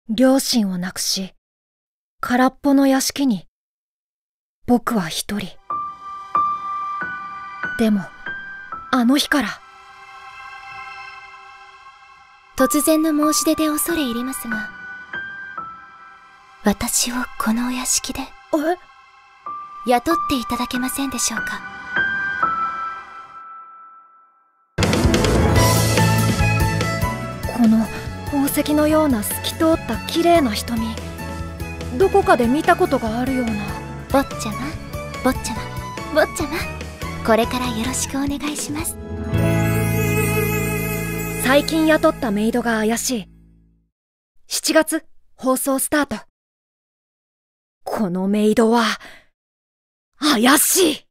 両親を亡くし、空っぽの屋敷に、僕は一人。でも、あの日から。 突然の申し出で恐れ入りますが、私をこのお屋敷で雇っていただけませんでしょうか。 この宝石のような透き通った綺麗な瞳、どこかで見たことがあるような。 坊ちゃま、坊ちゃま、坊ちゃま、これからよろしくお願いします。 最近雇ったメイドが怪しい。7月放送スタート。このメイドは怪しい。